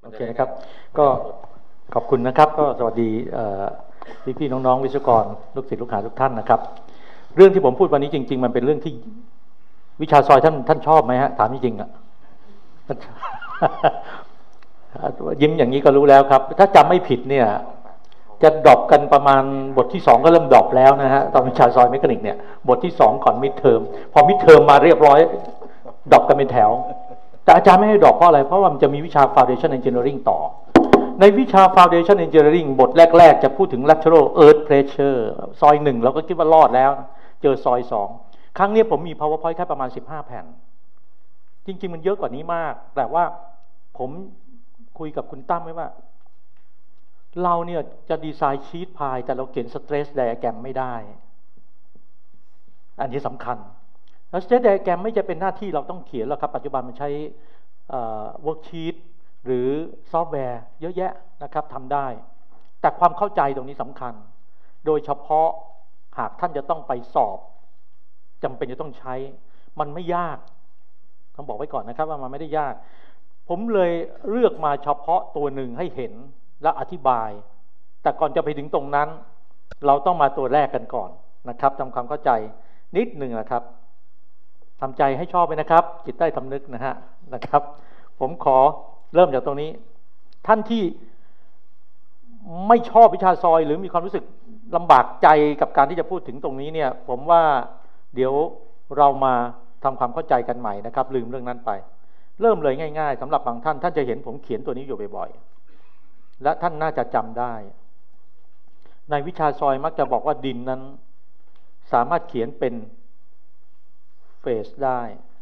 โอเคนะครับก็ขอบคุณนะครับก็สวัสดีพี่น้องๆวิศวกรลูกศิษย์ลูกหาทุกท่านนะครับเรื่องที่ผมพูดวันนี้จริงๆมันเป็นเรื่องที่วิชาซอยท่านชอบไหมฮะถามจริงๆอ่ะยิ้มอย่างนี้ก็รู้แล้วครับถ้าจำไม่ผิดเนี่ยจะดรอปกันประมาณบทที่2ก็เริ่มดรอปแล้วนะฮะตอนวิชาซอยเมคานิกเนี่ยบทที่2ก่อนมิดเทอมพอมิดเทอมมาเรียบร้อยดรอปกันเป็นแถวแต่อาจารย์ไม่ให้ดรอปเพราะอะไรเพราะว่ามันจะมีวิชา Foundation Engineering ต่อในวิชา Foundation Engineering บทแรกๆจะพูดถึง Lateral Earth Pressure ซอย1เราก็คิดว่ารอดแล้วเจอซอย2ครั้งนี้ผมมี PowerPoint แค่ประมาณ15แผ่นจริงๆมันเยอะกว่านี้มากแต่ว่าผมคุยกับคุณตั้มไว้ว่าเราเนี่ยจะดีไซน์ชีทพายแต่เราเขียน Stress Diagram ไม่ได้อันนี้สำคัญแล้ว Stress Diagram ไม่จะเป็นหน้าที่เราต้องเขียนหรอกครับปัจจุบันมันใช้worksheet หรือซอฟต์แวร์เยอะแยะนะครับทำได้แต่ความเข้าใจตรงนี้สำคัญโดยเฉพาะหากท่านจะต้องไปสอบจำเป็นจะต้องใช้มันไม่ยากต้องบอกไว้ก่อนนะครับว่ามันไม่ได้ยากผมเลยเลือกมาเฉพาะตัวหนึ่งให้เห็นและอธิบายแต่ก่อนจะไปถึงตรงนั้นเราต้องมาตัวแรกกันก่อนนะครับทำความเข้าใจนิดหนึ่งนะครับทำใจให้ชอบไปนะครับจิตใต้สำนึกนะครับผมขอเริ่มจากตรงนี้ท่านที่ไม่ชอบวิชาซอยหรือมีความรู้สึกลำบากใจกับการที่จะพูดถึงตรงนี้เนี่ยผมว่าเดี๋ยวเรามาทำความเข้าใจกันใหม่นะครับลืมเรื่องนั้นไปเริ่มเลยง่ายๆสำหรับบางท่านจะเห็นผมเขียนตัวนี้อยู่บ่อยๆและท่านน่าจะจำได้ในวิชาซอยมักจะบอกว่าดินนั้นสามารถเขียนเป็นเฟสได้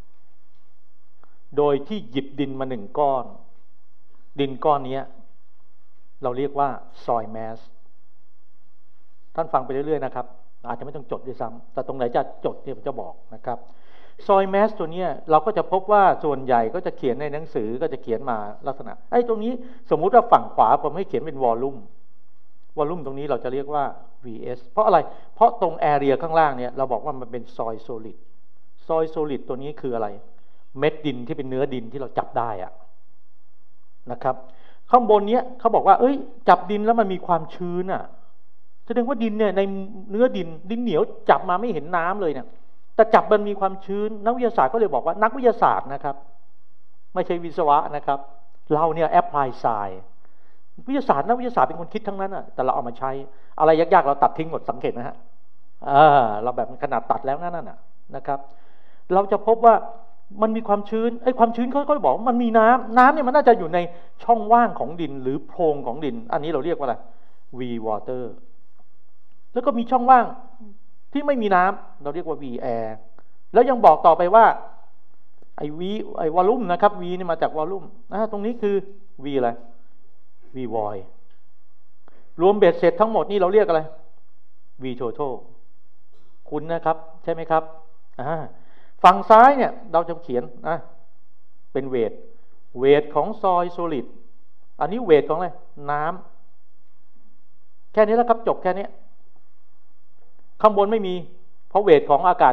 โดยที่หยิบดินมา1ก้อนดินก้อนนี้เราเรียกว่าซอยแมสท่านฟังไปเรื่อยๆนะครับอาจจะไม่ต้องจดด้วยซ้ำแต่ตรงไหนจะจดเนี่ยผมจะบอกนะครับซอยแมสตัวนี้เราก็จะพบว่าส่วนใหญ่ก็จะเขียนในหนังสือก็จะเขียนมาลักษณะไอ้ตรงนี้สมมุติว่าฝั่งขวาผมให้เขียนเป็นวอลลุ่มตรงนี้เราจะเรียกว่า vs เพราะอะไรเพราะตรงแอเรียข้างล่างเนี่ยเราบอกว่ามันเป็นซอยโซลิดตัวนี้คืออะไรเม็ดดินที่เป็นเนื้อดินที่เราจับได้อะนะครับข้างบนเนี้ยเขาบอกว่าเอ้ยจับดินแล้วมันมีความชื้นอ่ะแสดงว่าดินเนี่ยในเนื้อดินเหนียวจับมาไม่เห็นน้ำเลยเนี่ยแต่จับมันมีความชื้นนักวิทยาศาสตร์ก็เลยบอกว่านักวิทยาศาสตร์นะครับไม่ใช่วิศวะนะครับเราเนี่ยแอพพลายไซน์วิทยาศาสตร์นักวิทยาศาสตร์เป็นคนคิดทั้งนั้นอ่ะแต่เราเอามาใช้อะไรยากๆเราตัดทิ้งหมดสังเกตไหมฮะเราแบบขนาดตัดแล้วนั่นน่ะนะครับเราจะพบว่ามันมีความชื้นไอ้ความชื้นเขาก็บอกมันมีน้ำเนี่ยมันน่าจะอยู่ในช่องว่างของดินหรือโพรงของดินอันนี้เราเรียกว่าอะไร V water แล้วก็มีช่องว่างที่ไม่มีน้ำเราเรียกว่า V air แล้วยังบอกต่อไปว่าไอ้ V ไอ้วอลลุ่มนะครับ V นี่มาจากวอลลุ่มตรงนี้คือ V อะไร V void รวมเบ็ดเสร็จทั้งหมดนี่เราเรียกอะไร V total คุณนะครับใช่ไหมครับฝั่งซ้ายเนี่ยเราจะเขียนเป็นเวทของซอยโซลิดอันนี้เวทของอะไรน้ำแค่นี้แล้วครับจบแค่นี้ข้างบนไม่มีเพราะเวทของอากาศ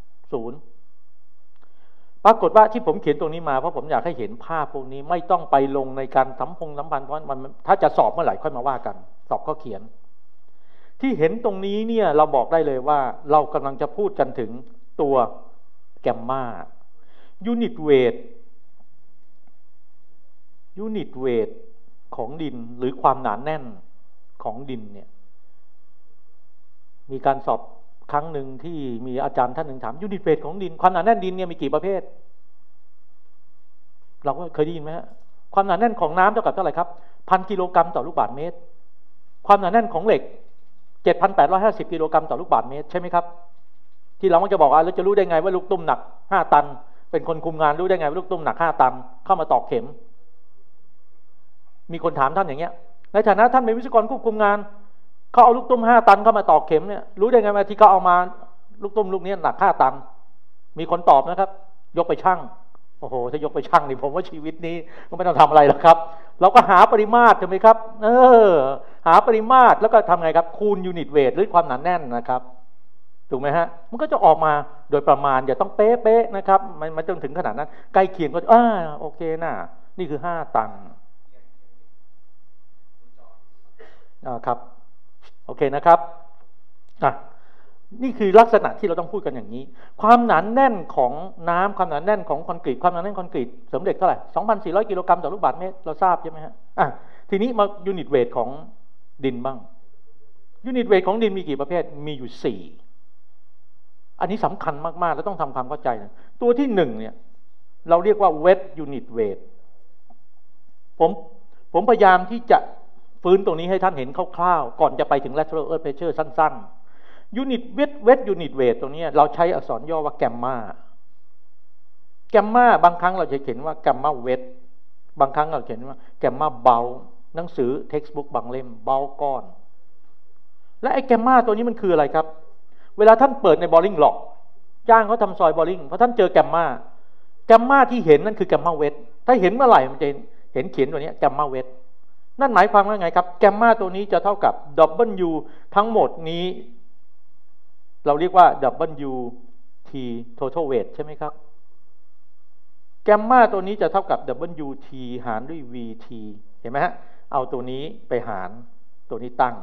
0ปรากฏว่าที่ผมเขียนตรงนี้มาเพราะผมอยากให้เห็นภาพพวกนี้ไม่ต้องไปลงในการสัมพันธ์เพราะมันถ้าจะสอบเมื่อไหร่ค่อยมาว่ากันสอบก็เขียนที่เห็นตรงนี้เนี่ยเราบอกได้เลยว่าเรากำลังจะพูดกันถึงตัวแกมมายูนิตเวทของดินหรือความหนาแน่นของดินเนี่ยมีการสอบครั้งหนึ่งที่มีอาจารย์ท่านหนึ่งถามยูนิตเวทของดินความหนาแน่นดินเนี่ยมีกี่ประเภทเราก็เคยได้ยินไหมฮะความหนาแน่นของน้ำเท่ากับเท่าไหร่ครับ1,000 กิโลกรัมต่อลูกบาศก์เมตรความหนาแน่นของเหล็ก 7,850 กิโลกรัมต่อลูกบาศก์เมตรใช่ไหมครับที่เรามักจะบอกว่าเราจะรู้ได้ไงว่าลูกตุ้มหนัก5 ตันเป็นคนคุมงานรู้ได้ไงว่าลูกตุ้มหนัก5 ตันเข้ามาตอกเข็มมีคนถามท่านอย่างเงี้ยในฐานะท่านเป็นวิศวกรควบคุมงานเขาเอาลูกตุ้ม5 ตันเข้ามาตอกเข็มเนี่ยรู้ได้ไงว่าที่เขาเอามาลูกตุ้มลูกนี้หนัก5 ตันมีคนตอบนะครับยกไปชั่งโอ้โหถ้ายกไปชั่งนี่ผมว่าชีวิตนี้ก็ไม่ต้องทำอะไรหรอกครับเราก็หาปริมาตรใช่ไหมครับหาปริมาตรแล้วก็ทำไงครับคูณยูนิตเวทหรือความหนาแน่นนะครับถูกไหมฮะมันก็จะออกมาโดยประมาณอย่าต้องเป๊ะๆนะครับมันจนถึงขนาดนั้นใกล้เคียงก็โอเคนะนี่คือ5 ตันครับโอเคนะครับนี่คือลักษณะที่เราต้องพูดกันอย่างนี้ความหนาแน่นของน้ำความหนาแน่นของคอนกรีตความหนาแน่นคอนกรีตเสริมเหล็กเท่าไหร่ 2,400 กิโลกรัมต่อลูกบาศก์เมตรเราทราบใช่ไหมฮะทีนี้มายูนิตเวทของดินบ้างยูนิตเวทของดินมีกี่ประเภทมีอยู่4อันนี้สำคัญมากๆแล้วต้องทำความเข้าใจนะตัวที่1เนี่ยเราเรียกว่า wet unit weight ผมพยายามที่จะฟื้นตรงนี้ให้ท่านเห็นคร่าวๆก่อนจะไปถึง lateral earth pressure สั้นๆ unit wet unit weight ตรงนี้เราใช้อักษรย่อว่าแกมมาบางครั้งเราจะเขียนว่าแกมมาเวทบางครั้งเราเขียนว่าแกมมาเบาหนังสือ textbook บางเล่มเบาก้อนและไอ้แกมมาตัวนี้มันคืออะไรครับเวลาท่านเปิดในบอลลิงล็อกจ้างเขาทำซอยบอลลิงเพราะท่านเจอแกมมาที่เห็นนั่นคือแกมมาเวทถ้าเห็นเมื่อไหร่มันจะเห็นเขียนตัวนี้แกมมาเวทนั่นหมายความว่าไงครับแกมมาตัวนี้จะเท่ากับ W ทั้งหมดนี้เราเรียกว่า WT total weight ใช่ไหมครับแกมมาตัวนี้จะเท่ากับ WT หารด้วย VT เห็นไหมฮะเอาตัวนี้ไปหารตัวนี้ตั้ง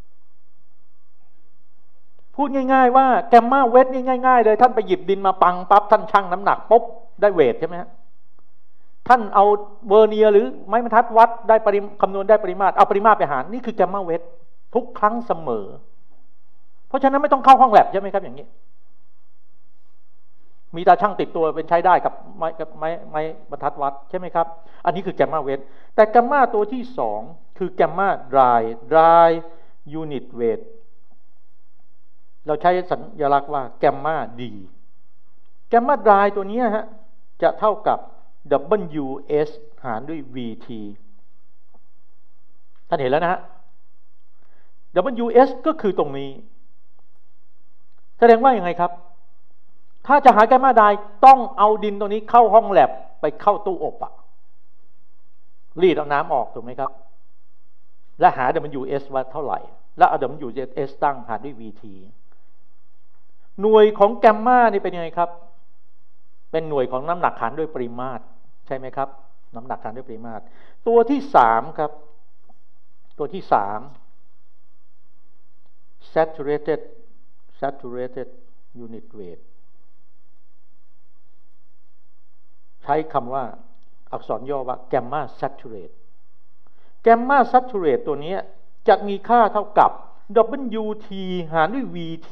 พูดง่ายๆว่าแกมมาเวทนี่ง่ายๆเลยท่านไปหยิบดินมาปังปั๊บท่านชั่งน้ำหนักปุ๊บได้เวทใช่ไหมฮะท่านเอาเวอร์เนียหรือไม้บรรทัดวัดได้คำนวณได้ปริมาตรเอาปริมาตรไปหารนี่คือแกมมาเวททุกครั้งเสมอเพราะฉะนั้นไม่ต้องเข้าห้องแลบใช่ไหมครับอย่างนี้มีตาช่างติดตัวเป็นใช้ได้กับไม้บรรทัดวัดใช่ไหมครับอันนี้คือแกมมาเวทแต่แกมมาตัวที่2คือแกมมาดรายยูนิตเวทเราใช้สัญลักษณ์ว่าแกมมาดีแกมมาดรายตัวนี้ฮะจะเท่ากับ WS หารด้วย VT ท่านเห็นแล้วนะฮะ WS ก็คือตรงนี้แสดงว่าอย่างไรครับถ้าจะหาแกมมาดรายต้องเอาดินตรงนี้เข้าห้องแลบไปเข้าตู้อบรีดเอาน้ำออกถูกไหมครับและหา WS ว่าเท่าไหร่แล้วเอา WS ตั้งหารด้วย VT หน่วยของแกมมานี่เป็นยังไงครับเป็นหน่วยของน้ำหนักหารด้วยปริมาตรใช่ไหมครับน้ำหนักหารด้วยปริมาตรตัวที่3ครับตัวที่3 saturated unit weight ใช้คำว่าอักษรย่อว่าแกมมา saturate แกมมา saturate ตัวนี้จะมีค่าเท่ากับ WT หารด้วย VT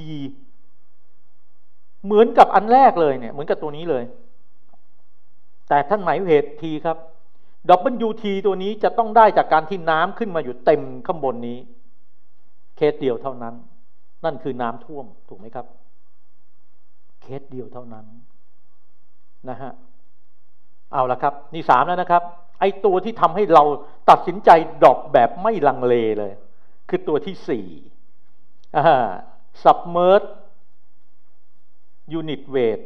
เหมือนกับอันแรกเลยเนี่ยเหมือนกับตัวนี้เลยแต่ท่านหมายเหตุทีครับ WT ตัวนี้จะต้องได้จากการที่น้ำขึ้นมาอยู่เต็มข้างบนนี้เคสเดียวเท่านั้นนั่นคือน้ำท่วมถูกไหมครับเคสเดียวเท่านั้นนะฮะเอาละครับนี่3แล้วนะครับไอ้ตัวที่ทำให้เราตัดสินใจดรอปแบบไม่ลังเลเลยคือตัวที่4submerged unit weight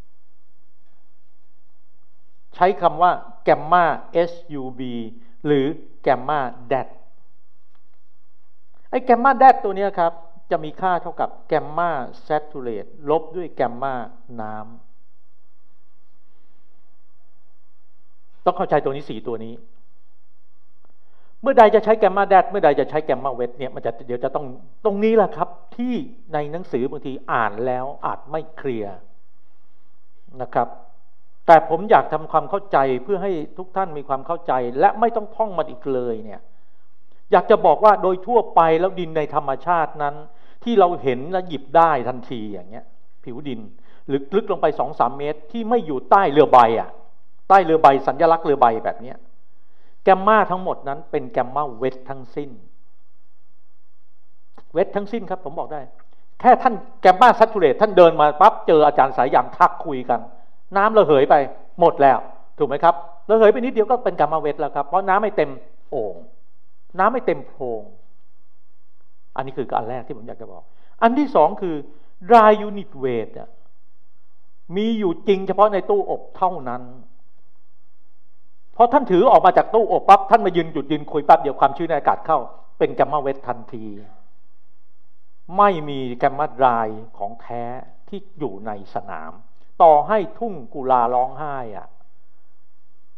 ใช้คำว่าแกมมา SUB หรือแกมมาแดดไอ้แกมมาแดดตัวนี้ครับจะมีค่าเท่ากับแกมมาแซทูเรตลบด้วยแกมมาน้ำต้องเข้าใจตัวนี้4ตัวนี้เมื่อใดจะใช้แกมมาแดดเมื่อใดจะใช้แกมมาเวทเนี่ยมันจะเดี๋ยวจะต้องตรงนี้แหละครับที่ในหนังสือบางทีอ่านแล้วอาจไม่เคลียร์นะครับแต่ผมอยากทำความเข้าใจเพื่อให้ทุกท่านมีความเข้าใจและไม่ต้องท่องมันอีกเลยเนี่ยอยากจะบอกว่าโดยทั่วไปแล้วดินในธรรมชาตินั้นที่เราเห็นและหยิบได้ทันทีอย่างเงี้ยผิวดินลึกลงไป 2-3 เมตรที่ไม่อยู่ใต้เรือใบใต้เรือใบสัญลักษณ์เรือใบแบบนี้แกมมาทั้งหมดนั้นเป็นแกมมาเวททั้งสิ้นเวททั้งสิ้นครับผมบอกได้แค่ท่านแกมมาซัตูเรตท่านเดินมาปั๊บเจออาจารย์สายยางทักคุยกันน้ำระเหยไปหมดแล้วถูกไหมครับระเหยไปนิดเดียวก็เป็นแกมมาเวทแล้วครับเพราะน้ำไม่เต็มโอ่งน้ำไม่เต็มโพรงอันนี้คืออันแรกที่ผมอยากจะบอกอันที่2คือ dry unit weight มีอยู่จริงเฉพาะในตู้อบเท่านั้นพอท่านถือออกมาจากตู้อบปั๊บท่านมายืนคุยปั๊บเดี๋ยวความชื้นในอากาศเข้าเป็นแกมมาเวททันทีไม่มีแกมมาดรายของแท้ที่อยู่ในสนามต่อให้ทุ่งกุลาร้องไห้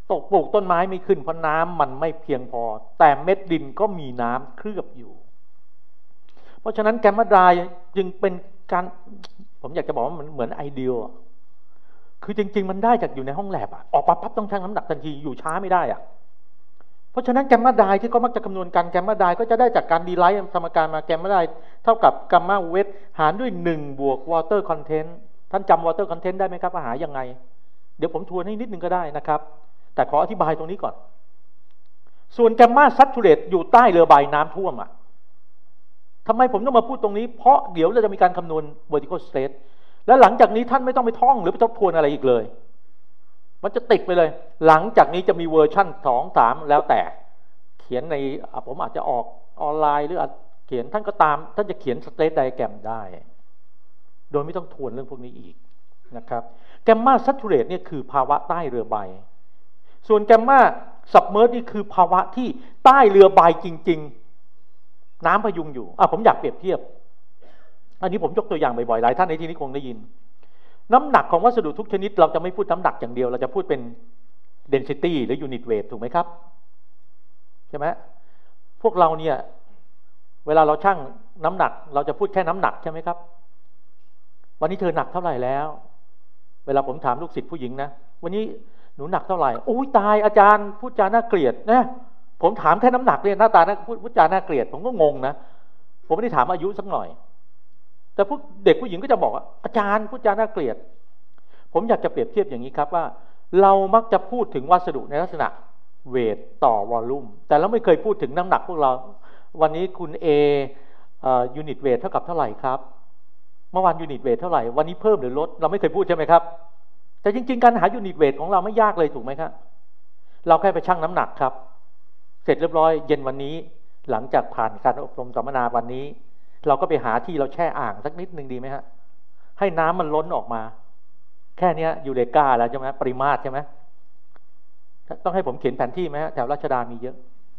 ปลูกต้นไม้ไม่ขึ้นเพราะน้ำมันไม่เพียงพอแต่เม็ดดินก็มีน้ำเคลือบอยู่เพราะฉะนั้นแกมมาไดร์จึงเป็นการผมอยากจะบอกว่ามันเหมือนไอเดียคือจริงๆมันได้จากอยู่ในห้องแลบออกมาปั๊บต้องชั่งน้ำหนักทันทีอยู่ช้าไม่ได้เพราะฉะนั้นแกมมาไดร์ที่เขามักจะคำนวณกันแกมมาไดร์ก็จะได้จากการดีไลท์สมการมาแกมมาไดร์เท่ากับกัมมาเวทหารด้วย1 บวกวอเตอร์คอนเทนต์ท่านจำวอเตอร์คอนเทนต์ได้ไหมครับว่าหายังไงเดี๋ยวผมทวนให้นิดนึงก็ได้นะครับแต่ขออธิบายตรงนี้ก่อนส่วนแกมมาซัตชูเรตอยู่ใต้เรือใบน้ำท่วมทำไมผมต้องมาพูดตรงนี้เพราะเดี๋ยวเราจะมีการคำนวณ vertical state และหลังจากนี้ท่านไม่ต้องไปท่องหรือไปทบทวนอะไรอีกเลยมันจะติดไปเลยหลังจากนี้จะมีเวอร์ชั่น2 3แล้วแต่เขียนในผมอาจจะออกออนไลน์หรือเขียนท่านก็ตามท่านจะเขียน state diagram ได้โดยไม่ต้องทวนเรื่องพวกนี้อีกนะครับแกมมาซัตชูเรตเนี่ยคือภาวะใต้เรือใบส่วนแกมมาซับเมอร์นี่คือภาวะที่ใต้เรือใบจริงๆน้ำพยุงอยู่ผมอยากเปรียบเทียบอันนี้ผมยกตัวอย่างบ่อยๆหลายท่านในที่นี้คงได้ยินน้ำหนักของวัสดุทุกชนิดเราจะไม่พูดน้ำหนักอย่างเดียวเราจะพูดเป็น density หรือ unit weight ถูกไหมครับใช่ไหมพวกเราเนี่ยเวลาเราชั่งน้ำหนักเราจะพูดแค่น้ำหนักใช่ไหมครับวันนี้เธอหนักเท่าไหร่แล้วเวลาผมถามลูกศิษย์ผู้หญิงนะวันนี้หนูหนักเท่าไหร่โอ้ยตายอาจารย์พูดจาน่าเกลียดนะผมถามแค่น้ำหนักเนี่ยหน้าตาพูดจาน่าเกลียดผมก็งงนะผมไม่ได้ถามอายุสักหน่อยแต่พวกเด็กผู้หญิงก็จะบอกอาจารย์พูดจาน่าเกลียดผมอยากจะเปรียบเทียบอย่างนี้ครับว่าเรามักจะพูดถึงวัสดุในลักษณะเวทต่อวอลลุ่มแต่เราไม่เคยพูดถึงน้ำหนักพวกเราวันนี้คุณ A ยูนิตเวทเท่ากับเท่าไหร่ครับเมื่อวานยูนิตเวทเท่าไหร่วันนี้เพิ่มหรือลดเราไม่เคยพูดใช่ไหมครับแต่จริงๆการหายูนิตเวทของเราไม่ยากเลยถูกไหมครับเราแค่ไปชั่งน้ำหนักครับเสร็จเรียบร้อยเย็นวันนี้หลังจากผ่านการอบรมสัมมนาวันนี้เราก็ไปหาที่เราแช่อ่างสักนิดนึงดีไหมฮะให้น้ำมันล้นออกมาแค่นี้ยูเรกาแล้วใช่ไหมปริมาตรใช่ไหมต้องให้ผมเขียนแผนที่ไหมฮะแถวรัชดามีเยอะ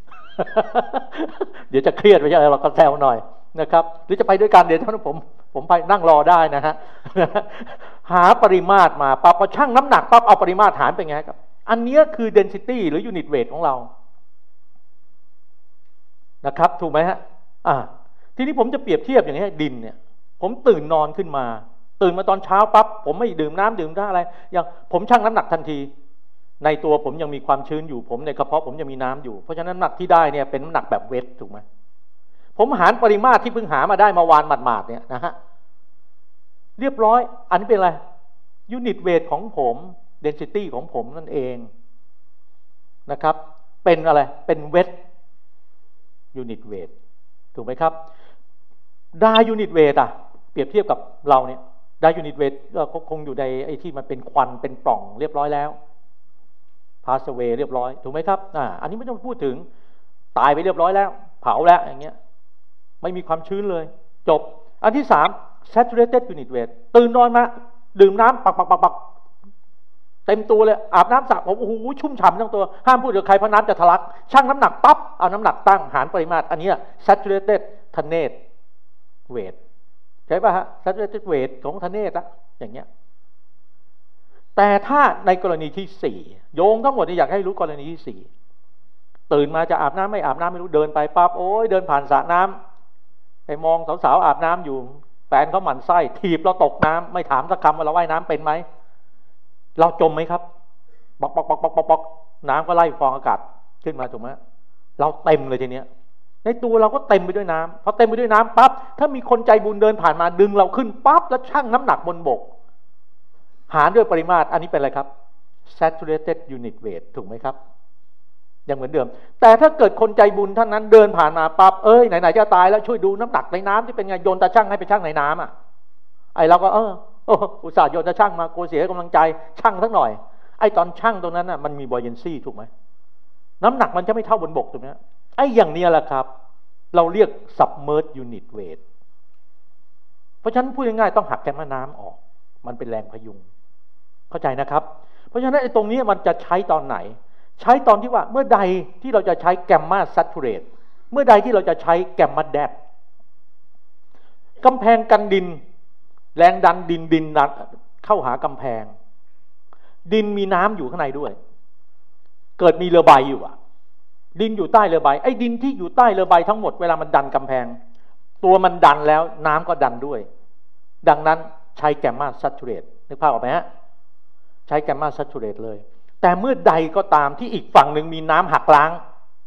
เดี๋ยวจะเครียดไปใช่ไหมเราก็แซวหน่อยนะครับหรือจะไปด้วยกันเดี๋ยวท่านผมไปนั่งรอได้นะฮะ หาปริมาตรมาปั๊บพอชั่งน้ำหนักปั๊บเอาปริมาตรหารเป็นไงครับอันนี้คือ density หรือ unit weight ของเรานะครับถูกไหมฮะทีนี้ผมจะเปรียบเทียบอย่างนี้ดินเนี่ยผมตื่นนอนขึ้นมาตื่นมาตอนเช้าปั๊บผมไม่ดื่มน้ำดื่มท่าอะไรอย่างผมชั่งน้ำหนักทันทีในตัวผมยังมีความชื้นอยู่ผมในกระเพาะผมยังมีน้ำอยู่เพราะฉะนั้นน้ำหนักที่ได้เนี่ยเป็นน้ำหนักแบบเวทถูกไหมผมหารปริมาตรที่เพิ่งหามาได้มาวานหมาดๆเนี่ยนะฮะเรียบร้อยอันนี้เป็นอะไรยูนิตเวทของผมเดนซิตี้ของผมนั่นเองนะครับเป็นอะไรเป็นเวทยูนิตเวทถูกไหมครับได้ยูนิตเวทเปรียบเทียบกับเราเนี่ยได้ยูนิตเวทก็คงอยู่ในไอ้ที่มันเป็นควันเป็นปล่องเรียบร้อยแล้วพาสเวย์เรียบร้อยถูกไหมครับอันนี้ไม่ต้องพูดถึงตายไปเรียบร้อยแล้วเผาแล้วอย่างเงี้ยไม่มีความชื้นเลยจบอันที่3 saturated unit weight ตื่นนอนมาดื่มน้ำปักเต็มตัวเลยอาบน้ำสระผมโอ้โหชุ่มฉ่ำทั้งตัวห้ามพูดกับใครเพราะน้ำจะทะลักชั่งน้ำหนักปั๊บเอาน้ำหนักตั้งหารปริมาตรอันนี้ saturated tonnage weight ใช่ป่ะฮะ saturated weight ของ tonnage อย่างเงี้ยแต่ถ้าในกรณีที่4โยงทั้งหมดนี่อยากให้รู้กรณีที่4ตื่นมาจะอาบน้ำไม่อาบน้ำไม่รู้เดินไปปั๊บโอ้ยเดินผ่านสระน้ำไปมองสาวๆอาบน้ำอยู่แฟนเขาหมั่นไส้ถีบเราตกน้ำไม่ถามสักคำว่าเราว่ายน้ำเป็นไหมเราจมไหมครับบอกน้ำก็ไล่ฟองอากาศขึ้นมาถูกไหมเราเต็มเลยทีเนี้ยในตัวเราก็เต็มไปด้วยน้ำพอเต็มไปด้วยน้ำปั๊บถ้ามีคนใจบุญเดินผ่านมาดึงเราขึ้นปั๊บแล้วชั่งน้ำหนักบนบกหารด้วยปริมาตรอันนี้เป็นอะไรครับ saturated unit weight ถูกไหมครับยังเหมือนเดิมแต่ถ้าเกิดคนใจบุญท่านนั้นเดินผ่านมาปั๊บไหนๆจะตายแล้วช่วยดูน้ำหนักในน้ำที่เป็นไงโยนตาช่างให้ไปช่างในน้ำไอ้เราก็อุตส่าห์โยนตาช่างมากลัวเสียกำลังใจช่างสักหน่อยไอ้ตอนช่างตรงนั้นมันมี buoyancy ถูกไหมน้ำหนักมันจะไม่เท่าบนบกถูกไหมไอ้อย่างนี้แหละครับเราเรียก submerged unit weight เพราะฉะนั้นพูดง่ายๆต้องหักแกมมาน้ำออกมันเป็นแรงพยุงเข้าใจนะครับเพราะฉะนั้นไอ้ตรงนี้มันจะใช้ตอนไหนใช้ตอนที่ว่าเมื่อใดที่เราจะใช้แกมมาซัตชูเรตเมื่อใดที่เราจะใช้แกมมาแดดกำแพงกันดินแรงดันดินเข้าหากำแพงดินมีน้ำอยู่ข้างในด้วยเกิดมีเรือใบอยู่อะดินอยู่ใต้เรือใบไอ้ดินที่อยู่ใต้เรือใบทั้งหมดเวลามันดันกำแพงตัวมันดันแล้วน้ำก็ดันด้วยดังนั้นใช้แกมมาซัตูเรตนึกภาพออกไหมฮะใช้แกมมาซัตูเรตเลยแต่เมื่อใดก็ตามที่อีกฝั่งหนึ่งมีน้ำหักล้าง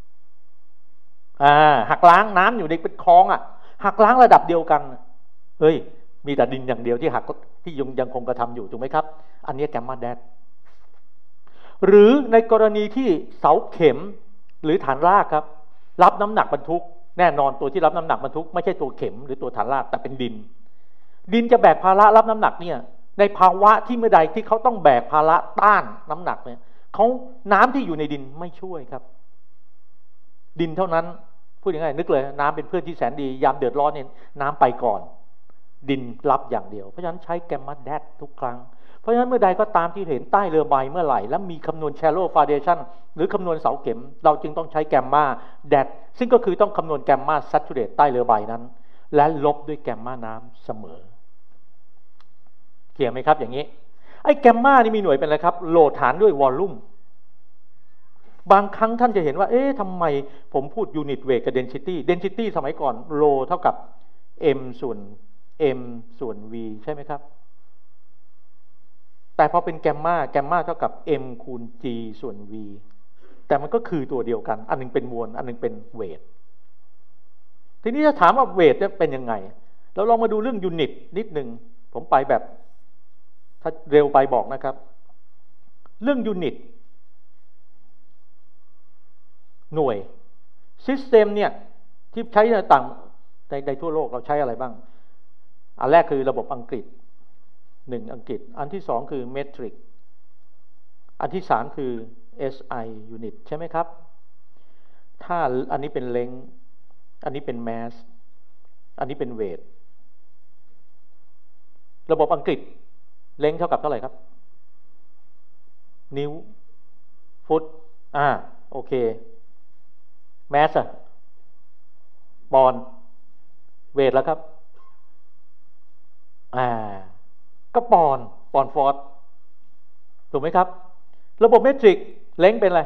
หักล้างน้ำอยู่ในเป็นคลองหักล้างระดับเดียวกันเฮ้ยมีแต่ดินอย่างเดียวที่หักที่ยังคงกระทำอยู่ถูกไหมครับอันนี้แกมมาแดดหรือในกรณีที่เสาเข็มหรือฐานรากครับรับน้ำหนักบรรทุกแน่นอนตัวที่รับน้ำหนักบรรทุกไม่ใช่ตัวเข็มหรือตัวฐานรากแต่เป็นดินจะแบกภาระรับน้ำหนักเนี่ยในภาวะที่เมื่อใดที่เขาต้องแบกภาระต้านน้ำหนักเนี่ยเขาน้ำที่อยู่ในดินไม่ช่วยครับดินเท่านั้นพูดยังไงนึกเลยน้ำเป็นเพื่อนที่แสนดียามเดือดร้อนเนี่ยน้ำไปก่อนดินรับอย่างเดียวเพราะฉะนั้นใช้แกมมาแดดทุกครั้งเพราะฉะนั้นเมื่อใดก็ตามที่เห็นใต้เรือใบเมื่อไหร่แล้วมีคำนวณ shallow foundation หรือคำนวณเสาเข็มเราจึงต้องใช้แกมมาแดดซึ่งก็คือต้องคำนวณแกมมาซัตูเรตใต้เรือใบนั้นและลบด้วยแกมมาน้ำเสมอเขียนไหมครับอย่างนี้ไอ้แกมมานี่มีหน่วยเป็นอะไรครับโหลดฐานด้วยวอลลุ่มบางครั้งท่านจะเห็นว่าทำไมผมพูดยูนิตเวทกับเดนซิตี้สมัยก่อนโลเท่ากับ m ส่วน m ส่วน v ใช่ไหมครับแต่พอเป็นแกมมาเท่ากับ m คูณ g ส่วน v แต่มันก็คือตัวเดียวกันอันนึงเป็นมวลอันนึงเป็นเวททีนี้จะถามว่าเวทจะเป็นยังไงเราลองมาดูเรื่องยูนิตนิดนึงผมไปแบบถ้าเร็วไปบอกนะครับเรื่องยูนิตหน่วยซิสเต็มเนี่ยที่ใช้ในต่างในทั่วโลกเราใช้อะไรบ้างอันแรกคือระบบอังกฤษอังกฤษอันที่2คือเมตริกอันที่3คือ SI unit ใช่ไหมครับถ้าอันนี้เป็นเล็งอันนี้เป็นแมสอันนี้เป็นเวทระบบอังกฤษเล็งเท่ากับเท่าไหร่ครับนิ้วฟุตโอเคแมสปอนเวทแล้วครับก็ปอนฟอร์สถูกไหมครับระบบเมตริกเล็งเป็นอะไร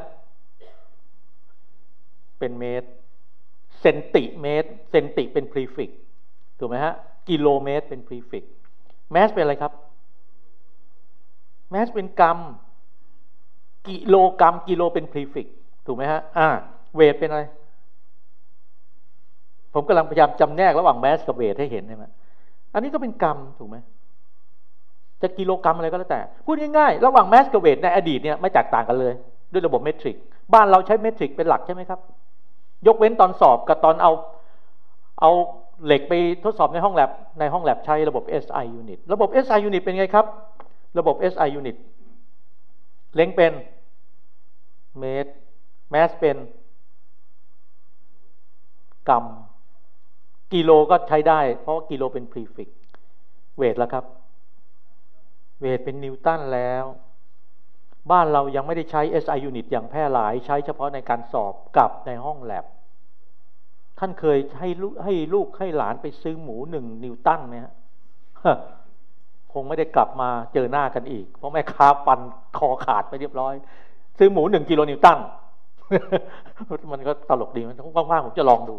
เป็นเมตรเซนติเมตรเซนติเป็นพรีฟิกถูกไหมฮะกิโลเมตรเป็นพรีฟิกแมสเป็นอะไรครับแมสเป็นกรัมกิโลกรัมกิโลเป็นพรีฟิกถูกไหมฮะเวทเป็นอะไรผมกำลังพยายามจำแนกระหว่างแมสกับเวทให้เห็นใช่ไหมอันนี้ก็เป็นกรัมถูกไหมจะกิโลกรัมอะไรก็แล้วแต่พูดง่ายๆระหว่างแมสกับเวทในอดีตเนี่ยไม่แตกต่างกันเลยด้วยระบบเมตริกบ้านเราใช้เมตริกเป็นหลักใช่ไหมครับยกเว้นตอนสอบกับตอนเอาเหล็กไปทดสอบในห้องแลบใช้ระบบ SI unit ระบบ SI unit เป็นไงครับระบบ SI unit เล็งเป็นเมตรแมสเป็นกรัมกิโลก็ใช้ได้เพราะกิโลเป็นพรีฟิกเวทแล้วครับเวทเป็นนิวตันแล้วบ้านเรายังไม่ได้ใช้ SI unit อย่างแพร่หลายใช้เฉพาะในการสอบกับในห้องแลบท่านเคยให้ลูกให้หลานไปซื้อหมู1นิวตันไหมฮะคงไม่ได้กลับมาเจอหน้ากันอีกเพราะแม่ค้าฟันคอขาดไปเรียบร้อยซื้อหมู1กิโลนิวตันมันก็ตลกดีมันว่างๆผมจะลองดู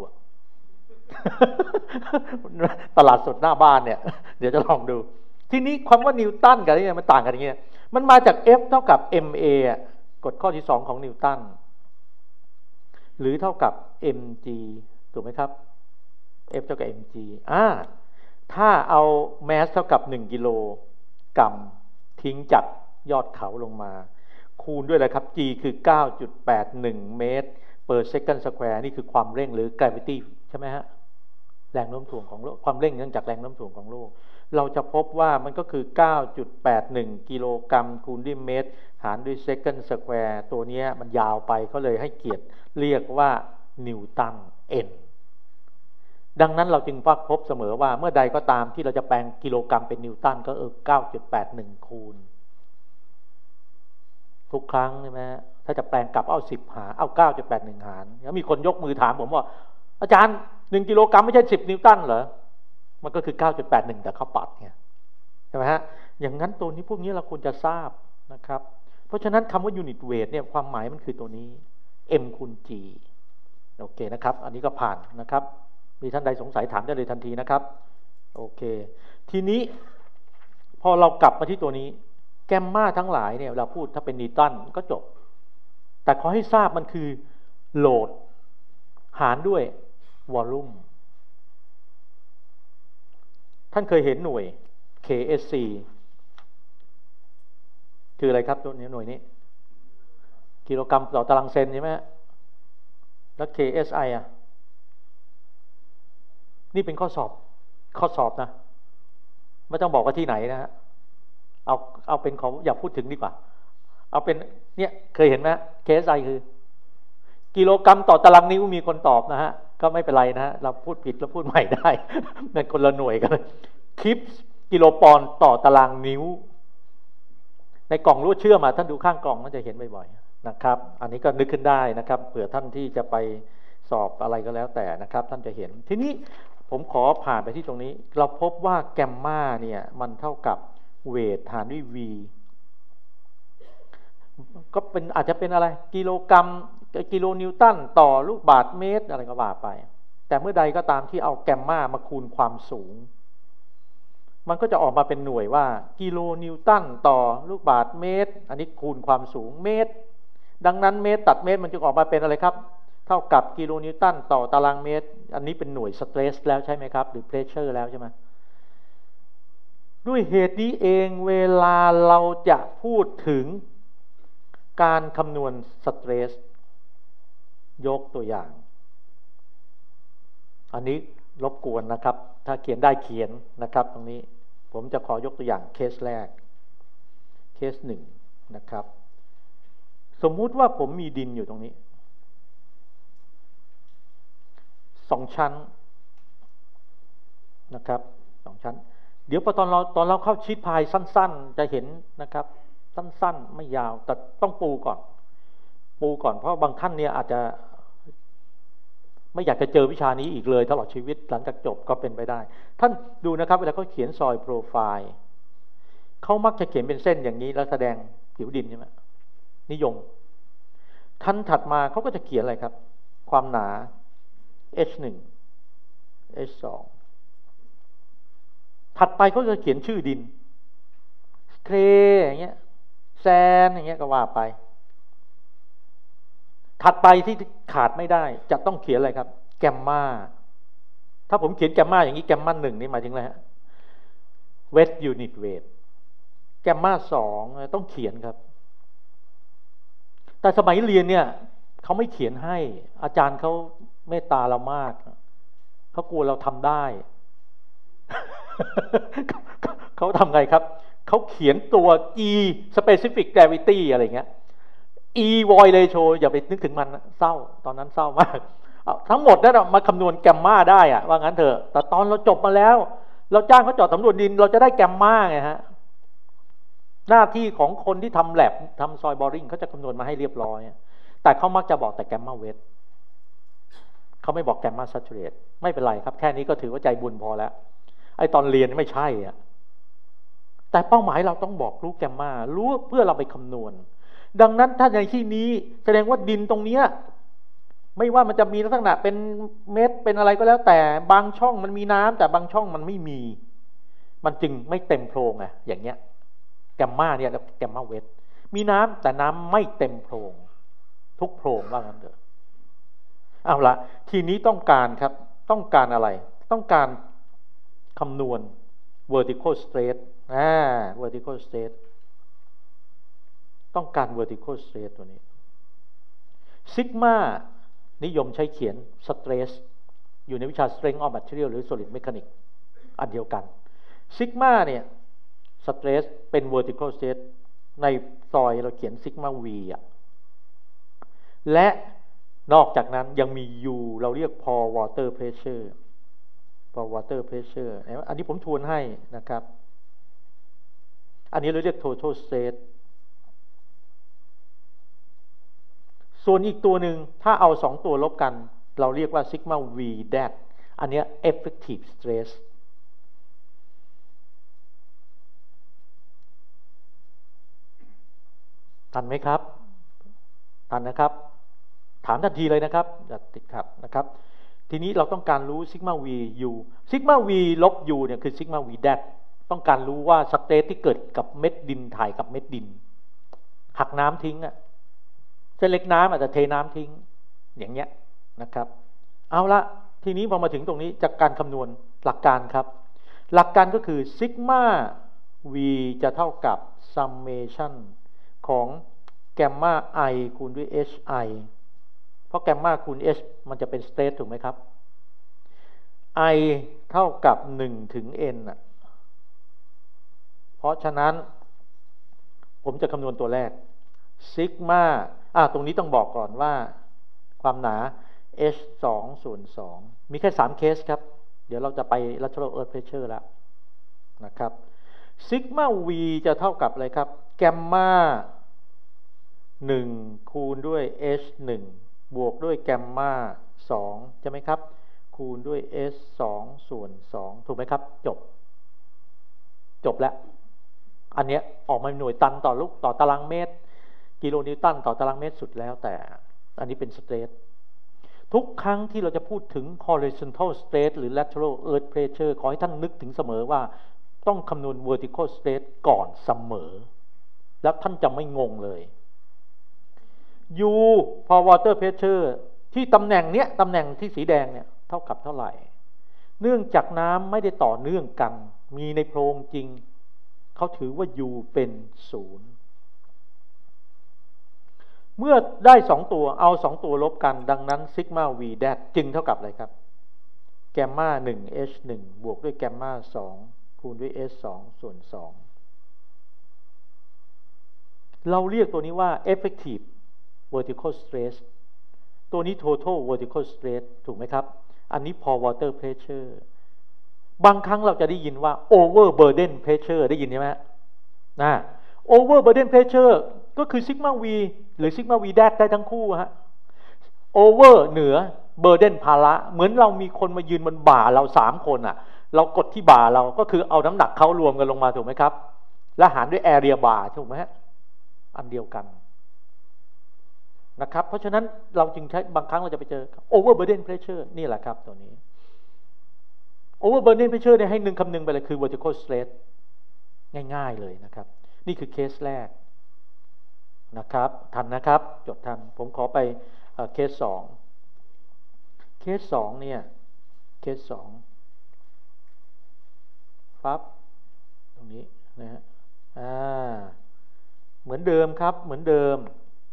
ตลาดสดหน้าบ้านเนี่ยเดี๋ยวจะลองดูทีนี้ความว่านิวตันกับนี่มันต่างกันอย่างเงี้ยมันมาจาก F เท่ากับ ma กฎข้อที่2ของนิวตันหรือเท่ากับ mg ถูกไหมครับ F เท่ากับ mg ถ้าเอาแมสเท่ากับ1กิโลกรัมทิ้งจากยอดเขาลงมาคูณด้วยอะไรครับ g คือ 9.81 เมตร per second square นี่คือความเร่งหรือ gravity ใช่ไหมฮะแรงโน้มถ่วงของโลกความเร่งเนื่องจากแรงโน้มถ่วงของโลกเราจะพบว่ามันก็คือ 9.81 กิโลกรัมคูณด้วยเมตรหารด้วย second square ตัวนี้มันยาวไปเขาเลยให้เกียรติเรียกว่านิวตัน n ดังนั้นเราจึงพบเสมอว่าเมื่อใดก็ตามที่เราจะแปลงกิโลกรัมเป็นนิวตันก็9.81 คูณทุกครั้งใช่ไหมถ้าจะแปลงกลับเอา10หารเอา 9.81 หารแล้วมีคนยกมือถามผมว่าอาจารย์1กิโลกรัมไม่ใช่10นิวตันเหรอมันก็คือ 9.81 แต่เขาปัดเนี่ยใช่ไหมฮะอย่างนั้นตัวนี้พวกนี้เราควรจะทราบนะครับเพราะฉะนั้นคำว่า unit weight เนี่ยความหมายมันคือตัวนี้ m คูณ g โอเคนะครับอันนี้ก็ผ่านนะครับมีท่านใดสงสัยถามได้เลยทันทีนะครับโอเคทีนี้พอเรากลับมาที่ตัวนี้แกมมาทั้งหลายเนี่ยเราพูดถ้าเป็นนิวตันก็จบแต่ขอให้ทราบมันคือโหลดหารด้วยวอลลุ่มท่านเคยเห็นหน่วย KSC คืออะไรครับตัวนี้หน่วยนี้กิโลกรัมต่อตารางเซนใช่ไหมแล้ว KSI อ่ะนี่เป็นข้อสอบนะไม่ต้องบอกว่าที่ไหนนะฮะเอาเป็นของอย่าพูดถึงดีกว่าเอาเป็นเนี่ยเคยเห็นไหม KSI คือกิโลกรัมต่อตารางนิ้วมีคนตอบนะฮะก็ไม่เป็นไรนะฮะเราพูดผิดแล้วพูดใหม่ได้เป็นคนละหน่วยกันคลิปกิโลปอนด์ต่อตารางนิ้วในกล่องลวดเชื่อมท่านดูข้างกล่องมันจะเห็นบ่อยๆนะครับอันนี้ก็นึกขึ้นได้นะครับเผื่อท่านที่จะไปสอบอะไรก็แล้วแต่นะครับท่านจะเห็นทีนี้ผมขอผ่านไปที่ตรงนี้เราพบว่าแกมมาเนี่ยมันเท่ากับเวทหารด้วย v ก็เป็นอาจจะเป็นอะไรกิโลกรัมกิโลนิวตันต่อลูกบาศก์เมตรอะไรก็ว่าไปแต่เมื่อใดก็ตามที่เอาแกมมามาคูณความสูงมันก็จะออกมาเป็นหน่วยว่ากิโลนิวตันต่อลูกบาศก์เมตรอันนี้คูณความสูงเมตรดังนั้นเมตรตัดเมตรมันจึงออกมาเป็นอะไรครับเท่ากับกิโลนิวตันต่อตารางเมตรอันนี้เป็นหน่วยสเตรสแล้วใช่ไหมครับหรือเพรสเชอร์แล้วใช่ไหมด้วยเหตุนี้เองเวลาเราจะพูดถึงการคำนวณสเตรสยกตัวอย่างอันนี้รบกวนนะครับถ้าเขียนได้เขียนนะครับตรงนี้ผมจะขอยกตัวอย่างเคสแรกเคสหนึ่งนะครับสมมุติว่าผมมีดินอยู่ตรงนี้2 ชั้นนะครับ2 ชั้นเดี๋ยวพอตอนเราเข้าชีทพายสั้นๆจะเห็นนะครับสั้นๆไม่ยาวแต่ต้องปูก่อนเพราะบางท่านเนี่ยอาจจะไม่อยากจะเจอวิชานี้อีกเลยตลอดชีวิตหลังจากจบก็เป็นไปได้ท่านดูนะครับเวลาเขาเขียนซอยโปรไฟล์เขามักจะเขียนเป็นเส้นอย่างนี้แล้วแสดงผิวดินใช่ไหมนิยมท่านถัดมาเขาก็จะเขียนอะไรครับความหนา H1 H2 ถัดไปเขาจะเขียนชื่อดินเคลอย่างเงี้ยแซนอย่างเงี้ยก็ว่าไปถัดไปที่ขาดไม่ได้จะต้องเขียนอะไรครับแกมมาถ้าผมเขียนแกมมาอย่างนี้แกมมา1นี่หมายถึงอะไรฮะเวทยูนิตเวทแกมมา2ต้องเขียนครับแต่สมัยเรียนเนี่ยเขาไม่เขียนให้อาจารย์เขาเมตตาเรามากเขากลัวเราทำได้ เขาทำไงครับเขาเขียนตัว E specific gravity อะไรเงี้ย E void ratio อย่าไปนึกถึงมันเศร้าตอนนั้นเศร้ามากทั้งหมดนั้นมาคำนวณแกมมาได้อะว่างั้นเถอะแต่ตอนเราจบมาแล้วเราจ้างเขาเจาะสำรวจดินเราจะได้แกมมาไงฮะหน้าที่ของคนที่ทำแลบทำซอยบอริงเขาจะคำนวณมาให้เรียบร้อยแต่เขามักจะบอกแต่แกมมาเวทเขาไม่บอกแกมมาซัตชูเรตไม่เป็นไรครับแค่นี้ก็ถือว่าใจบุญพอแล้วไอ้ตอนเรียนไม่ใช่อ่ะแต่เป้าหมายเราต้องบอกรู้แกมมารู้เพื่อเราไปคำนวณดังนั้นถ้าในที่นี้แสดงว่าดินตรงนี้ไม่ว่ามันจะมีลักษณะเป็นเม็ดเป็นอะไรก็แล้วแต่บางช่องมันมีน้ำแต่บางช่องมันไม่มีมันจึงไม่เต็มโพรงอย่างเงี้ยแกมมาเนี่ยแกมมาเวทมีน้ำแต่น้ำไม่เต็มโพรงทุกโพรงว่างั้นเถอะเอาละทีนี้ต้องการครับต้องการอะไรต้องการคำนวณ vertical stress vertical stress ต้องการ vertical stress ตัวนี้ซิกมานิยมใช้เขียน stress อยู่ในวิชา strength of material หรือ solid mechanics อันเดียวกันซิกมาเนี่ย stress เป็น vertical stress ในซอยเราเขียนซิกมา v และนอกจากนั้นยังมี U เราเรียก pore water pressure pore water pressure อันนี้ผมทวนให้นะครับอันนี้เราเรียก total stress ส่วนอีกตัวหนึ่งถ้าเอา2ตัวลบกันเราเรียกว่า sigma v dat อันนี้ effective stress ทันไหมครับทันนะครับถามทันทีเลยนะครับอย่าติดขัดนะครับทีนี้เราต้องการรู้ซิกมา v u ซิกมา v ลบ u เนี่ยคือซิกมา v dat ต้องการรู้ว่าสเตทที่เกิดกับเม็ดดินถ่ายกับเม็ดดินหักน้ำทิ้งอะเส้นเล็กน้ำอาจจะเทน้ำทิ้งอย่างเงี้ยนะครับเอาละทีนี้พอมาถึงตรงนี้จากการคำนวณหลักการครับหลักการก็คือซิกมา v จะเท่ากับ summation ของแกมมา i คูณด้วย hi เพราะแกมมาคูณ h มันจะเป็นสเตทถูกไหมครับ i เท่ากับ1ถึง n อ่ะเพราะฉะนั้นผมจะคำนวณตัวแรกซิกมาตรงนี้ต้องบอกก่อนว่าความหนา h 2ส่วน2มีแค่3เคสครับเดี๋ยวเราจะไป lateral earth pressure แล้วนะครับซิกมา v จะเท่ากับอะไรครับแกมมา1คูณด้วย h 1บวกด้วยแกมมา2ใช่ไหมครับคูณด้วย h 2ส่วน2ถูกไหมครับจบแล้วอันเนี้ยออกมาหน่วยตันต่อลูกต่อตารางเมตรกิโลนิวตันต่อตารางเมตรสุดแล้วแต่อันนี้เป็นสเตรททุกครั้งที่เราจะพูดถึง horizontal stress หรือ lateral earth pressure ขอให้ท่านนึกถึงเสมอว่าต้องคำนวณ vertical stress ก่อนเสมอแล้วท่านจะไม่งงเลย U พอ water pressure ที่ตำแหน่งเนี้ยตำแหน่งที่สีแดงเนี่ยเท่ากับเท่าไหร่เนื่องจากน้ำไม่ได้ต่อเนื่องกันมีในโพรงจริงเขาถือว่า U เป็น0เมื่อได้2ตัวเอา2ตัวลบกันดังนั้นซิกมา v dat จึงเท่ากับอะไรครับแกมมา1 h 1บวกด้วยแกมมา2คูณด้วย h 2ส่วน2เราเรียกตัวนี้ว่า effective vertical stress ตัวนี้ total vertical stress ถูกไหมครับอันนี้พอ water pressure บางครั้งเราจะได้ยินว่า overburden pressure ได้ยินใช่ไหมoverburden pressure ก็คือ sigma v หรือ sigma v dat ได้ทั้งคู่ฮะ over เหนือ burden ภาระเหมือนเรามีคนมายืนบนบ่าเรา3คนเรากดที่บ่าเราก็คือเอาน้ำหนักเขารวมกันลงมาถูกไหมครับแล้วหารด้วย area bar ถูกไหมฮะอันเดียวกันนะครับเพราะฉะนั้นเราจึงใช้บางครั้งเราจะไปเจอ overburden pressure นี่แหละครับตัวนี้ overburden pressure เนี่ยให้คำนึงไปเลยคือ vertical stress ง่ายๆเลยนะครับนี่คือเคสแรกนะครับทันนะครับจดทันผมขอไปเคส2เนี่ยเคส2ปั๊บตรงนี้นะฮะเหมือนเดิมครับเหมือนเดิม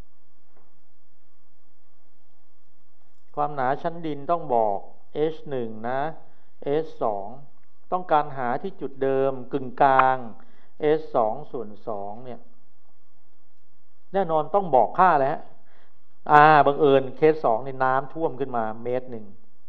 ความหนาชั้นดินต้องบอก h 1นะ h 2ต้องการหาที่จุดเดิมกึ่งกลาง h 2ส่วน2เนี่ยแน่นอนต้องบอกค่าแล้วบังเอิญเคส2ในน้ำท่วมขึ้นมาเมตร1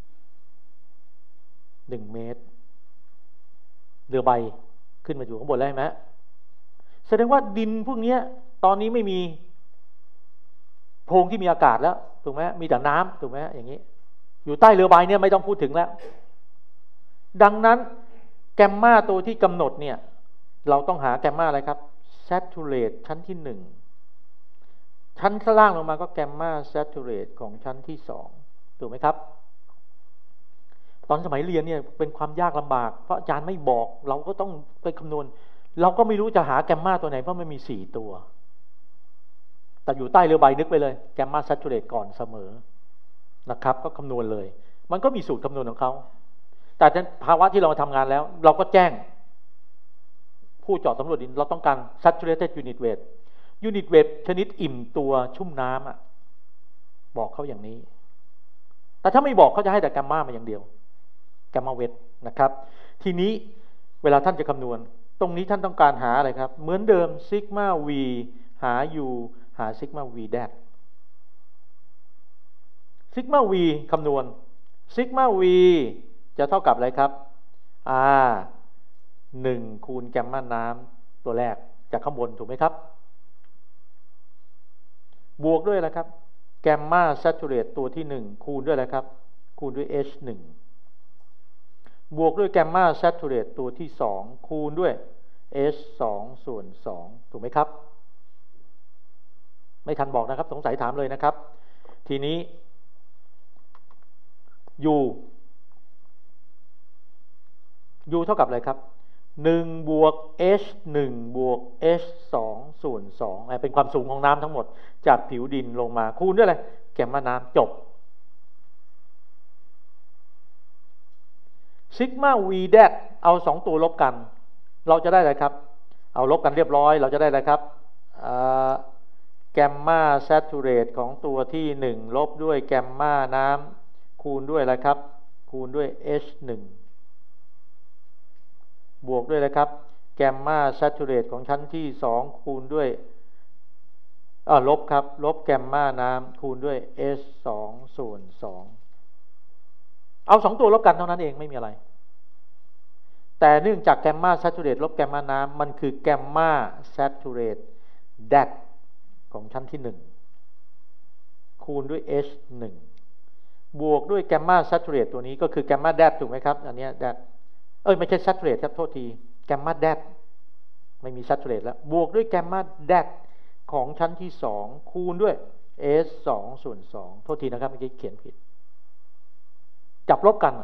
เมตรเรือใบขึ้นมาอยู่ข้างบนแล้วใช่ไหมแสดงว่าดินพวกนี้ตอนนี้ไม่มีโพรงที่มีอากาศแล้วถูกไหมมีแต่น้ำถูกไหมอย่างนี้อยู่ใต้เรือใบเนี่ยไม่ต้องพูดถึงแล้วดังนั้นแกมมาตัวที่กำหนดเนี่ยเราต้องหาแกมมาอะไรครับ saturate ชั้นที่1ชั้นข้างล่างลงมาก็แกมมา saturate ของชั้นที่2ถูกไหมครับตอนสมัยเรียนเนี่ยเป็นความยากลำบากเพราะอาจารย์ไม่บอกเราก็ต้องไปคำนวณเราก็ไม่รู้จะหาแกมมาตัวไหนเพราะมันมี4ตัวแต่อยู่ใต้เรือใบนึกไปเลยแกมมา saturate ก่อนเสมอนะครับก็คำนวณเลยมันก็มีสูตรคำนวณของเขาแต่ในภาวะที่เราทำงานแล้วเราก็แจ้งผู้เจาะสำรวจดินเราต้องการ saturated unit weight unit weight ชนิดอิ่มตัวชุ่มน้ำบอกเขาอย่างนี้แต่ถ้าไม่บอกเขาจะให้แต่แกมมาอย่างเดียวแกมมาเวทนะครับทีนี้เวลาท่านจะคำนวณตรงนี้ท่านต้องการหาอะไรครับเหมือนเดิมซิกมา v หา u หาซิกมา v dat ซิกมา v คำนวณซิกมา v จะเท่ากับอะไรครับ1คูณแกมมาน้ำตัวแรกจากข้างบนถูกไหมครับบวกด้วยอะไรครับแกมมา saturate ตัวที่1คูณด้วยอะไรครับคูณด้วย h 1บวกด้วยแกมมา saturate ตัวที่2คูณด้วย h 2ส่วน2ถูกไหมครับไม่ทันบอกนะครับสงสัยถามเลยนะครับทีนี้ u เท่ากับอะไรครับ1 บวก h 1 บวก h 2 ส่วน 2เป็นความสูงของน้ำทั้งหมดจากผิวดินลงมาคูณด้วยอะไรแกมมาน้ำจบซิกมา v แดดเอา2ตัวลบกันเราจะได้อะไรครับเอาลบกันเรียบร้อยเราจะได้อะไรครับแกมมาแซทูเรตของตัวที่1ลบด้วยแกมมาน้ำคูณด้วยอะไรครับคูณด้วย h 1บวกด้วยนะครับแกมมาแซทูเรตของชั้นที่2คูณด้วยลบครับลบแกมมาน้ำคูณด้วย h 2ส่วน2เอา2ตัวลบกันเท่านั้นเองไม่มีอะไรแต่เนื่องจากแกมมาแซทูเรตลบแกมมาน้ำมันคือแกมมาแซทูเรตแดดของชั้นที่1คูณด้วย h 1บวกด้วยแกมมาแซทูเรตตัวนี้ก็คือแกมมาแดดถูกไหมครับอันนี้แดดไม่ใช่แซทูเรตครับโทษทีแกมมาแดดไม่มีแซทูเรตแล้วบวกด้วยแกมมาแดดของชั้นที่2คูณด้วย h 2ส่วน2โทษทีนะครับเมื่อกี้เขียนผิดจับลบกัน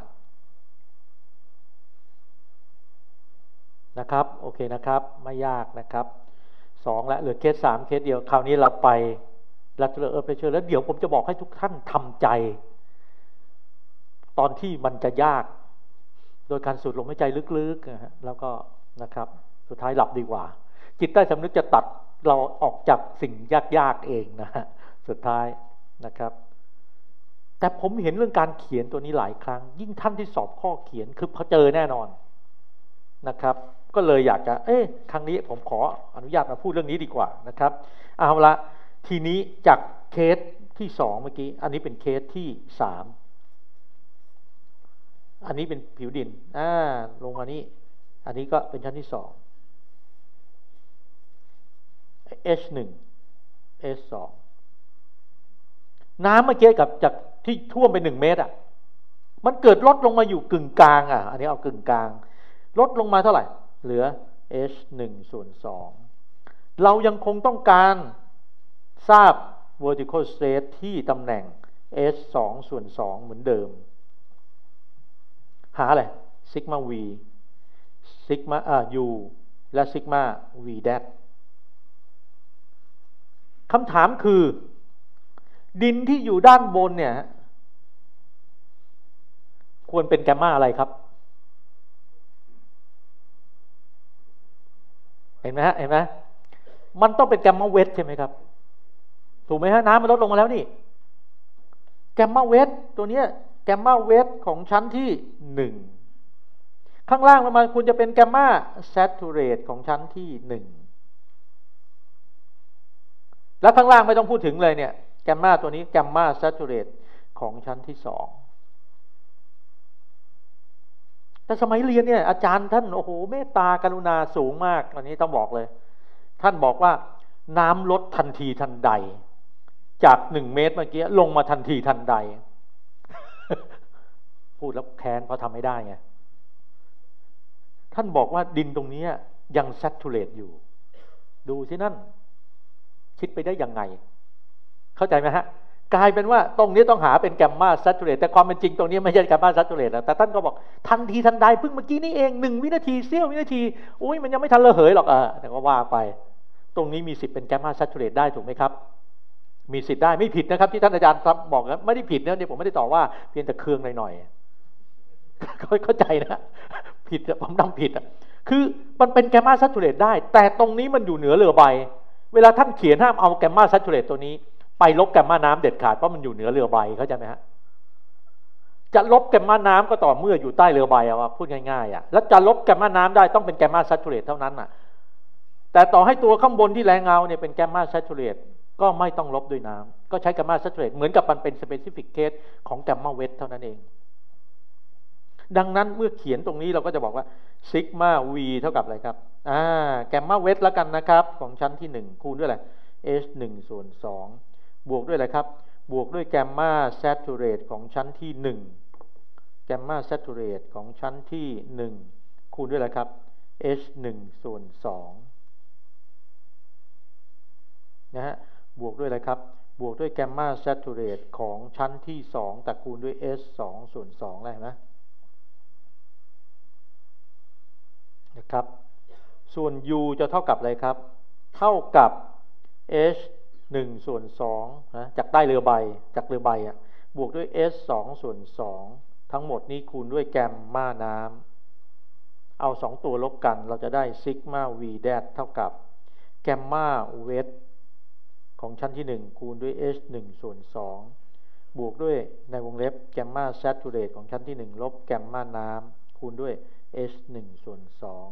นะครับโอเคนะครับไม่ยากนะครับ2แล้วเหลือเคส3เคสเดียวคราวนี้เราไปlateral earth pressure แล้วเดี๋ยวผมจะบอกให้ทุกท่านทำใจตอนที่มันจะยากโดยการสูดลมหายใจลึกๆนะฮะแล้วก็นะครับสุดท้ายหลับดีกว่าจิตใต้สำนึกจะตัดเราออกจากสิ่งยากๆเองนะฮะสุดท้ายนะครับแต่ผมเห็นเรื่องการเขียนตัวนี้หลายครั้งยิ่งท่านที่สอบข้อเขียนคือพอเจอแน่นอนนะครับก็เลยอยากจะครั้งนี้ผมขออนุญาตมาพูดเรื่องนี้ดีกว่านะครับเอาละทีนี้จากเคสที่2เมื่อกี้อันนี้เป็นเคสที่3อันนี้เป็นผิวดินลงมานี้อันนี้ก็เป็นชั้นที่2 h 1 h 2น้ำเมื่อกี้กับจากที่ท่วมไป1 เมตรมันเกิดลดลงมาอยู่กึ่งกลางอันนี้เอากึ่งกลางลดลงมาเท่าไหร่เหลือ h 1ส่วน2เรายังคงต้องการทราบ vertical state ที่ตำแหน่ง h 2ส่วน2เหมือนเดิมหาอะไรซิกมา v ซิกมาu และซิกมา v แดดคำถามคือดินที่อยู่ด้านบนเนี่ยควรเป็นแกมมาอะไรครับเห็นไหมฮะเห็นไหมมันต้องเป็นแกมมาเวทใช่ไหมครับถูกไหมฮะน้ำมันลดลงมาแล้วนี่แกมมาเวทตัวนี้แกมมาเวทของชั้นที่1ข้างล่างมันควรจะเป็นแกมมาแซทูเรตของชั้นที่1แล้วข้างล่างไม่ต้องพูดถึงเลยเนี่ยแกมมาตัวนี้แกมมาแซทูเรตของชั้นที่2แต่สมัยเรียนเนี่ยอาจารย์ท่านโอ้โหเมตตากรุณาสูงมากอันนี้ต้องบอกเลยท่านบอกว่าน้ำลดทันทีทันใดจาก1 เมตรเมื่อกี้ลงมาทันทีทันใด พูดแล้วแค้นเพราะทำไม่ได้ไงท่านบอกว่าดินตรงนี้ยังแซทูเรตอยู่ดูสินั่นคิดไปได้ยังไงเข้าใจไหมฮะกลายเป็นว่าตรงนี้ต้องหาเป็นแกมมาแซทูเรตแต่ความเป็นจริงตรงนี้ไม่ใช่แกมมาแซทูเรตนะแต่ท่านก็บอกทันทีทันใดเพิ่งเมื่อกี้นี่เอง1 วินาทีเสี้ยววินาทีอุ้ยมันยังไม่ทันระเหยหรอกแต่ก็ว่าไปตรงนี้มีสิทธิ์เป็นแกมมาแซทูเรตได้ถูกไหมครับมีสิทธิ์ได้ไม่ผิดนะครับที่ท่านอาจารย์บอกนะไม่ได้ผิดนะเนี่ยผมไม่ได้ต่อว่าเพียงแต่เคืองหน่อยๆเข้าใจนะผิดผมทำผิดคือมันเป็นแกมมาแซทูเรตได้แต่ตรงนี้มันอยู่เหนือเรือใบเวลาท่านเขียนห้ามเอาแกมมาแซทูเรตตัวนี้ไปลบแกมมาน้ำเด็ดขาดเพราะมันอยู่เหนือเรือใบเข้าใจไหมฮะจะลบแกมมาน้ำก็ต่อเมื่ออยู่ใต้เรือใบพูดง่ายๆแล้วจะลบแกมมาน้ำได้ต้องเป็นแกมมาแซทูเรตเท่านั้นแต่ต่อให้ตัวข้างบนที่แรงเงาเนี่ยเป็นแกมมาแซทูเรตก็ไม่ต้องลบด้วยน้ำก็ใช้แกมมาแซทูเรตเหมือนกับมันเป็นสเปซิฟิกเคสของแกมมาเวทเท่านั้นเองดังนั้นเมื่อเขียนตรงนี้เราก็จะบอกว่าซิกมา v เท่ากับอะไรครับแกมมาเวทแล้วกันนะครับของชั้นที่1คูณด้วยอะไร h 1ส่วน2บวกด้วยอะไรครับบวกด้วยแกมมาแซทูเรตของชั้นที่1แกมมาแซทูเรตของชั้นที่1คูณด้วยอะไรครับ h 1ส่วน2นะฮะบวกด้วยอะไรครับบวกด้วยแกมมาแซทูเรตของชั้นที่2แต่คูณด้วย S 2ส่วน2ได้ไหมนะครับส่วน U จะเท่ากับอะไรครับเท่ากับ H 1ส่วน2นะจากใต้เรือใบอ่ะบวกด้วย S 2ส่วน2ทั้งหมดนี้คูณด้วยแกมมาน้ำเอา2ตัวลบกันเราจะได้ซิกมา V แดดเท่ากับแกมมาเวทของชั้นที่1คูณด้วย H 1ส่วน2บวกด้วยในวงเล็บแกมมาแซทูเรตของชั้นที่1ลบแกมมาน้ำคูณด้วย H 1ส่วน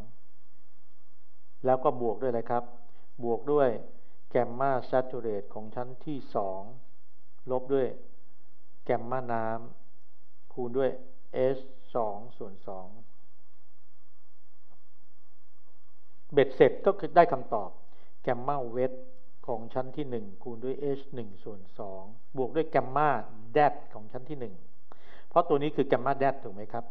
2แล้วก็บวกด้วยอะไรครับบวกด้วยแกมมาแซทูเรตของชั้นที่2ลบด้วยแกมมาน้ำคูณด้วย H 2ส่วน2เบ็ดเสร็จก็คือได้คำตอบแกมมาเวทของชั้นที่1คูณด้วย H 1ส่วน2บวกด้วยแกมมาแดดของชั้นที่1เพราะตัวนี้คือแกมมาแดดถูกไหมครับ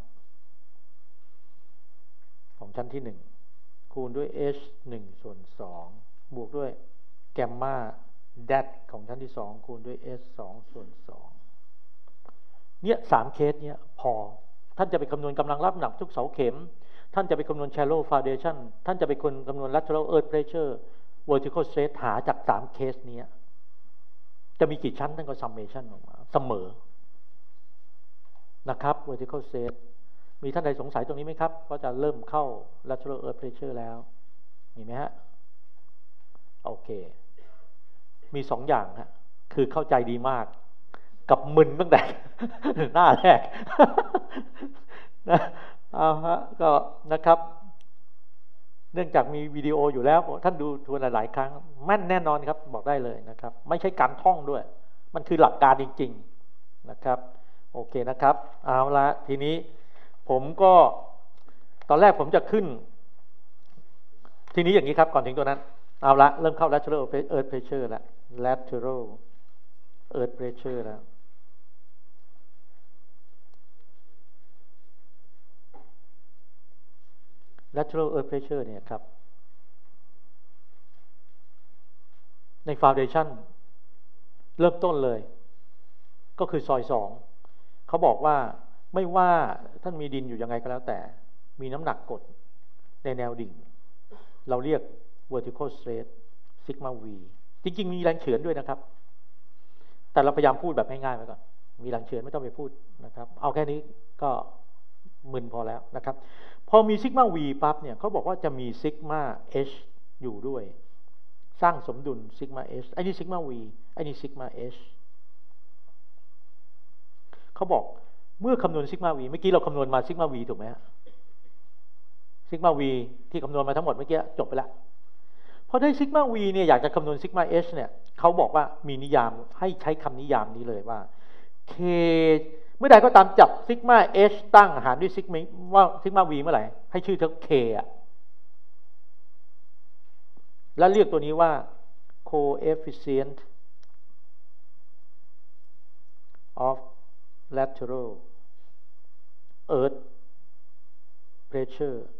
ของชั้นที่1คูณด้วย H 1ส่วน2บวกด้วยแกมมาแดดของชั้นที่2คูณด้วย H 2ส่วน2เนี่ย3เคสเนี่ยพอท่านจะไปคำนวณกำลังรับน้ำหนักทุกเสาเข็มท่านจะไปคำนวณ shallow foundation ท่านจะไปคำนวณ lateral earth pressure vertical stress หาจาก3เคสนี้จะมีกี่ชั้นท่านก็ summation ออกมาเสมอนะครับ vertical stress มีท่านใดสงสัยตรงนี้ไหมครับก็จะเริ่มเข้า lateral earth pressure แล้วมีไหมฮะโอเคมี2อย่างฮะคือเข้าใจดีมากกับมึนตั้งแต่ หน้าแรก นะเอาฮะก็นะครับเนื่องจากมีวิดีโออยู่แล้วท่านดูทวนหลายๆครั้งแม่นแน่นอนครับบอกได้เลยนะครับไม่ใช่การท่องด้วยมันคือหลักการจริงๆนะครับโอเคนะครับเอาละทีนี้ผมก็ตอนแรกผมจะขึ้นทีนี้อย่างนี้ครับก่อนถึงตัวนั้นเอาละเริ่มเข้า lateral earth pressure แล้ว lateral earth pressure แล้วlateral earth pressure เนี่ยครับใน foundation เริ่มต้นเลยก็คือซอย2เขาบอกว่าไม่ว่าท่านมีดินอยู่ยังไงก็แล้วแต่มีน้ำหนักกดในแนวดิ่งเราเรียก vertical stress sigma v จริงๆมีแรงเฉือนด้วยนะครับแต่เราพยายามพูดแบบง่ายๆไว้ก่อนมีแรงเฉือนไม่ต้องไปพูดนะครับเอาแค่นี้ก็มึนพอแล้วนะครับพอมีซิกมา v ปั๊บเนี่ยเขาบอกว่าจะมีซิกมา h อยู่ด้วยสร้างสมดุลซิกมา h ไอ้นี่ซิกมา v ไอ้นี่ซิกมา h เขาบอกเมื่อคำนวณซิกมา v เมื่อกี้เราคำนวณมาซิกมา v ถูกไหมฮะซิกมา v ที่คำนวณมาทั้งหมดเมื่อกี้จบไปแล้วพอได้ซิกมา v เนี่ยอยากจะคำนวณซิกมา h เนี่ยเขาบอกว่ามีนิยามให้ใช้คำนิยามนี้เลยว่า k เมื่อใดก็ตามจับซิกมา h ตั้งหารด้วยซิกมาว่าซิกมา v เมื่อไหร่ให้ชื่อเท่า k อ่ะแล้วเรียกตัวนี้ว่า coefficient of lateral earth pressure